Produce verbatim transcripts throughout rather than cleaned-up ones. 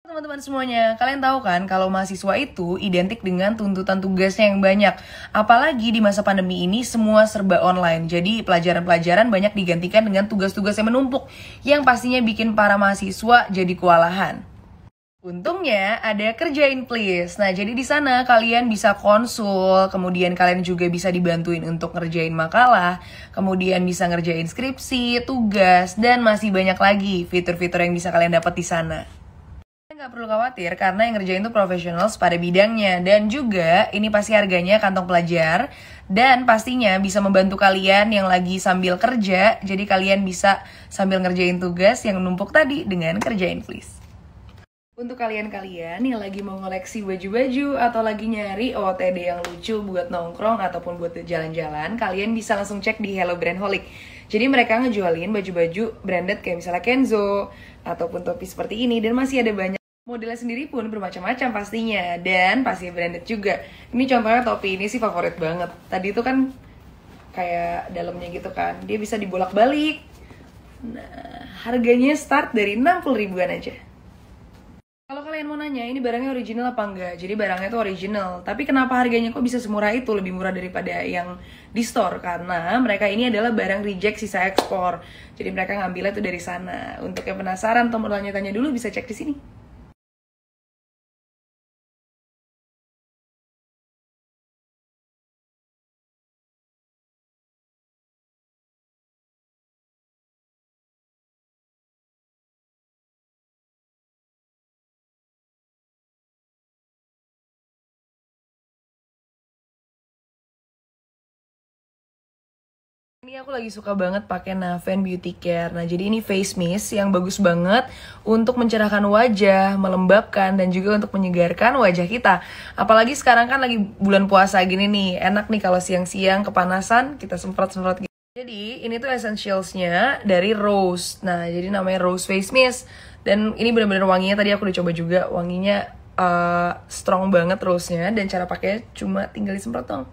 Teman-teman semuanya, kalian tahu kan kalau mahasiswa itu identik dengan tuntutan tugasnya yang banyak. Apalagi di masa pandemi ini semua serba online. Jadi pelajaran-pelajaran banyak digantikan dengan tugas-tugas yang menumpuk yang pastinya bikin para mahasiswa jadi kewalahan. Untungnya ada Kerjain Please. Nah, jadi di sana kalian bisa konsul, kemudian kalian juga bisa dibantuin untuk ngerjain makalah, kemudian bisa ngerjain skripsi, tugas, dan masih banyak lagi fitur-fitur yang bisa kalian dapat di sana. Nggak perlu khawatir karena yang ngerjain tuh profesional pada bidangnya. Dan juga ini pasti harganya kantong pelajar. Dan pastinya bisa membantu kalian yang lagi sambil kerja. Jadi kalian bisa sambil ngerjain tugas yang numpuk tadi dengan Kerjain Please. Untuk kalian-kalian yang lagi mau ngoleksi baju-baju atau lagi nyari O O T D yang lucu buat nongkrong ataupun buat jalan-jalan, kalian bisa langsung cek di Hello Brandholic. Jadi mereka ngejualin baju-baju branded kayak misalnya Kenzo ataupun topi seperti ini, dan masih ada banyak modelnya sendiri pun bermacam-macam pastinya, dan pasti branded juga. Ini contohnya topi ini sih favorit banget. Tadi itu kan kayak dalamnya gitu kan, dia bisa dibolak-balik. Nah, harganya start dari enam puluh ribuan aja. Kalau kalian mau nanya ini barangnya original apa enggak, jadi barangnya itu original. Tapi kenapa harganya kok bisa semurah itu, lebih murah daripada yang di store? Karena mereka ini adalah barang reject sisa ekspor. Jadi mereka ngambilnya itu dari sana. Untuk yang penasaran atau mau tanya-tanya dulu bisa cek di sini. Ini aku lagi suka banget pakai Naven Beauty Care. Nah, jadi ini face mist yang bagus banget untuk mencerahkan wajah, melembabkan, dan juga untuk menyegarkan wajah kita. Apalagi sekarang kan lagi bulan puasa gini nih, enak nih kalau siang-siang kepanasan kita semprot-semprot gitu. Jadi ini tuh essentialsnya dari Rose. Nah, jadi namanya Rose Face Mist. Dan ini bener-bener wanginya, tadi aku udah coba juga, wanginya uh, strong banget rose-nya. Dan cara pakainya cuma tinggal disemprot dong.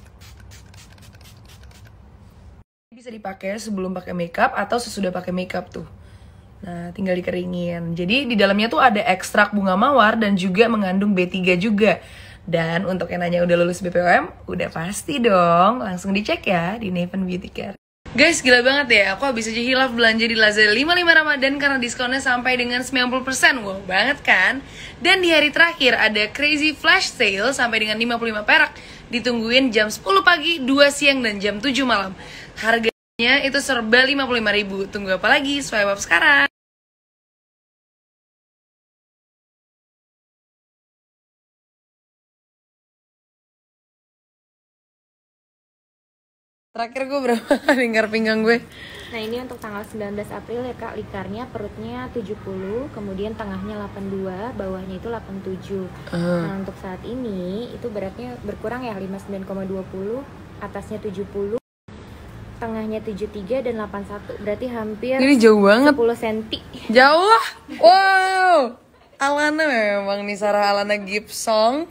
Bisa dipakai sebelum pakai makeup atau sesudah pakai makeup tuh. Nah, tinggal dikeringin. Jadi di dalamnya tuh ada ekstrak bunga mawar dan juga mengandung B tiga juga. Dan untuk yang nanya udah lulus B P O M, udah pasti dong. Langsung dicek ya di Naven Beauty Care. Guys, gila banget ya. Aku habis aja hilaf belanja di Lazada lima puluh lima Ramadan karena diskonnya sampai dengan sembilan puluh persen. Wow banget kan? Dan di hari terakhir ada crazy flash sale sampai dengan lima puluh lima perak. Ditungguin jam sepuluh pagi, dua siang, dan jam tujuh malam. Harganya itu serba lima puluh lima ribu. Tunggu apa lagi? Swipe up sekarang. Terakhir gue berapa lingkar pinggang gue? Nah, ini untuk tanggal sembilan belas April ya Kak. Likarnya perutnya tujuh puluh, kemudian tengahnya delapan puluh dua, bawahnya itu delapan puluh tujuh. uh. Nah, untuk saat ini itu beratnya berkurang ya, lima puluh sembilan koma dua puluh, atasnya tujuh puluh, tengahnya tujuh puluh tiga, dan delapan puluh satu. Berarti hampir ini jauh banget, sepuluh senti. Jauh lah. Wow, Alana memang nih, Sarah Alana Gibson.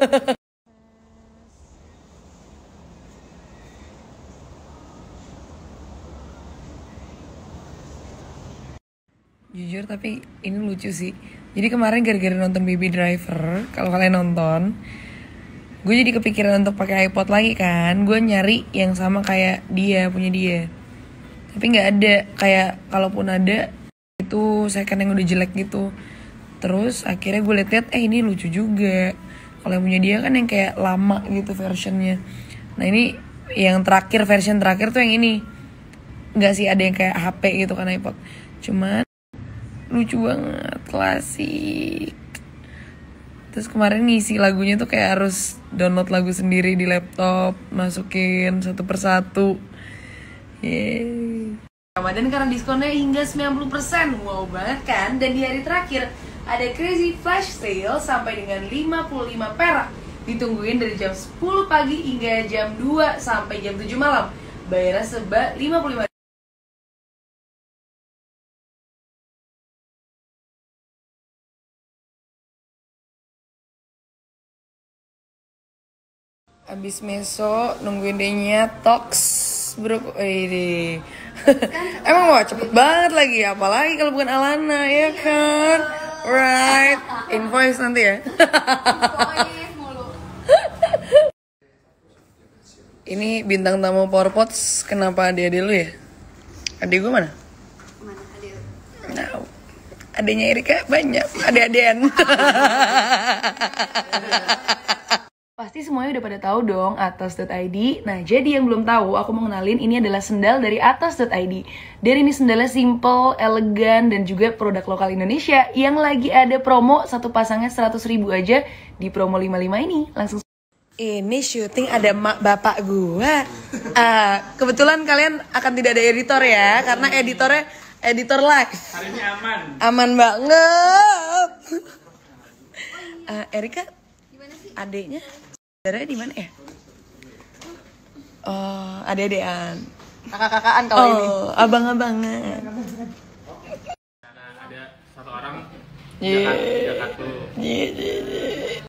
Jujur tapi ini lucu sih. Jadi kemarin gara-gara nonton Baby Driver, kalau kalian nonton, gue jadi kepikiran untuk pakai iPod lagi kan. Gue nyari yang sama kayak dia, punya dia. Tapi nggak ada. Kayak kalaupun ada itu second yang udah jelek gitu. Terus akhirnya gue liat-liat, eh ini lucu juga. Kalau yang punya dia kan yang kayak lama gitu versionnya. Nah ini yang terakhir, version terakhir tuh yang ini. Nggak sih, ada yang kayak H P gitu kan iPod. Cuman lucu banget, klasik. Terus kemarin ngisi lagunya tuh kayak harus download lagu sendiri di laptop, masukin satu persatu. Yeay. Ramadan karena diskonnya hingga sembilan puluh persen. Wow banget kan? Dan di hari terakhir ada crazy flash sale sampai dengan lima puluh lima perak. Ditungguin dari jam sepuluh pagi hingga jam dua sampai jam tujuh malam. Bayarnya seba lima puluh lima. Abis meso nungguin denya tox bro. Eh, emang wah cepet banget lagi, apalagi kalau bukan Alana ya kan. Right, invoice nanti ya. Ini bintang tamu Powerpots, kenapa adik-adik lu ya? Adik gue mana? Mana adik? Nah, adiknya Erika banyak, adik-adikan. Pasti semuanya udah pada tahu dong Atos dot I D. Nah, jadi yang belum tahu, aku mau kenalin ini adalah sendal dari Atos dot I D. Dari ini sendalnya simple, elegan, dan juga produk lokal Indonesia yang lagi ada promo satu pasangnya seratus ribu aja di promo lima puluh lima ini. Langsung. Ini syuting ada mak bapak gua. Uh, kebetulan kalian akan tidak ada editor ya, karena editornya editor live. Hari ini aman. Aman banget. Uh, Erika, adiknya, saudaranya di mana ya? Oh, adik-adikan. Kakak-kakaan kalau oh, ini. abang-abangan. Karena ada satu orang Iya. tiga kartu. Iya, iya, iya.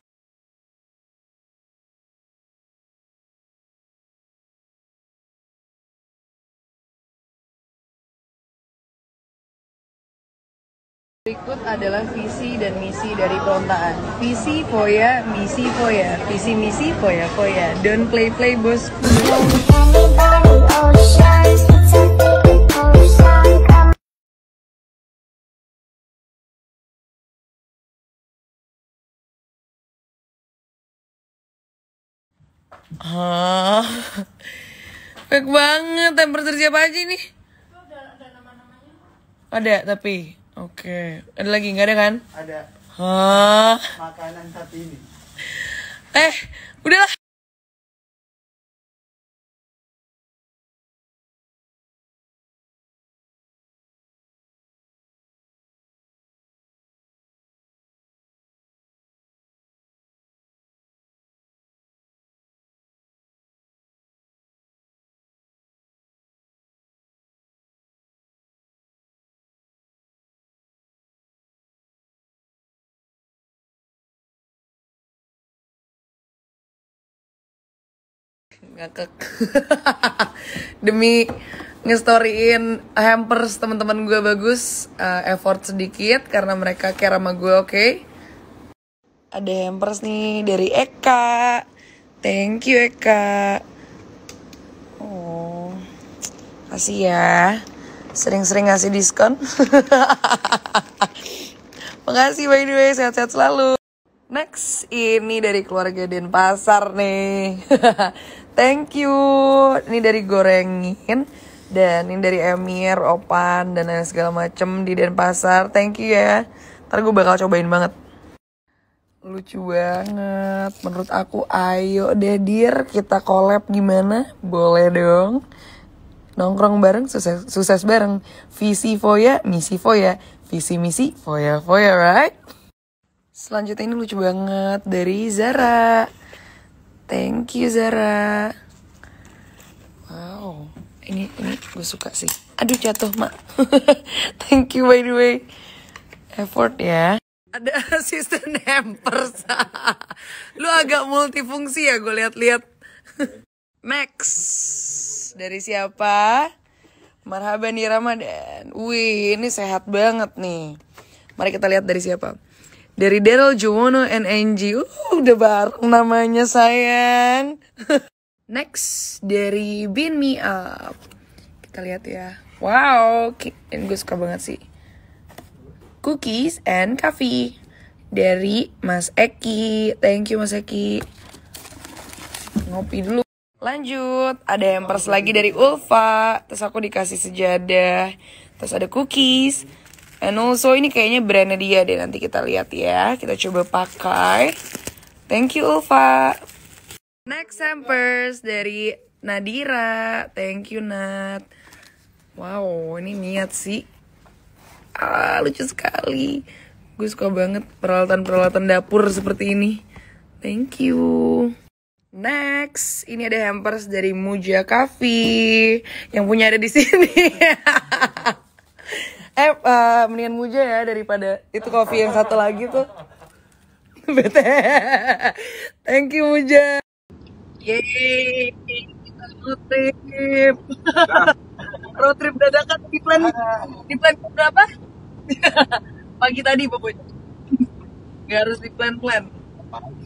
Berikut adalah visi dan misi dari Perontaan. Visi Foya, misi Foya. Visi misi Foya Foya. Don't play play bos. Ah, baik banget. Temperature siapa aja nih? Ada tapi. Oke, ada lagi nggak ada kan? Ada Hah? makanan satu ini. Eh, udahlah. Ngakak. Demi ngestoryin hampers teman-teman gue bagus, uh, effort sedikit karena mereka care sama gue. Oke, okay? Ada hampers nih dari Eka. Thank you Eka. Oh, kasih ya, sering-sering ngasih diskon. Makasih by the way, sehat-sehat selalu. Next, ini dari keluarga Denpasar nih. Thank you. Ini dari Gorengin. Dan ini dari Emir, Opan, dan lain segala macem di Denpasar. Thank you ya. Ntar gue bakal cobain banget. Lucu banget. Menurut aku, ayo deh dir, kita collab gimana? Boleh dong. Nongkrong bareng, sukses, sukses bareng. Visi Foya, misi Foya. Visi misi Foya Foya, right? Selanjutnya ini lucu banget dari Zara. Thank you Zara. Wow, ini ini gue suka sih. Aduh jatuh mak. Thank you by the way. Effort ya. Ada asisten hampers. Lu agak multifungsi ya gue lihat-lihat. Max dari siapa? Marhaban di Ramadan. Wih, ini sehat banget nih. Mari kita lihat dari siapa. Dari Daryl Jowono and Angie. Uh, udah bareng namanya sayang. Next dari Bean Me Up. Kita lihat ya. Wow, ini gue suka banget sih. Cookies and Coffee dari Mas Eki. Thank you Mas Eki. Ngopi dulu. Lanjut, ada hampers lagi dari Ulfa. Terus aku dikasih sejadah. Terus ada cookies. And also ini kayaknya brandnya dia deh, nanti kita lihat ya. Kita coba pakai. Thank you Ulfa. Next hampers dari Nadira. Thank you Nat. Wow, ini niat sih. Ah, lucu sekali. Gue suka banget peralatan-peralatan dapur seperti ini. Thank you. Next, ini ada hampers dari Muja Coffee yang punya ada di sini. Eh, uh, mendingan Muja ya daripada itu kopi yang satu lagi tuh. Bete. Thank you Muja. Yeay, kita road trip. Road trip dadakan di plan. Di plan berapa? Pagi tadi pokoknya. Gak harus di plan-plan.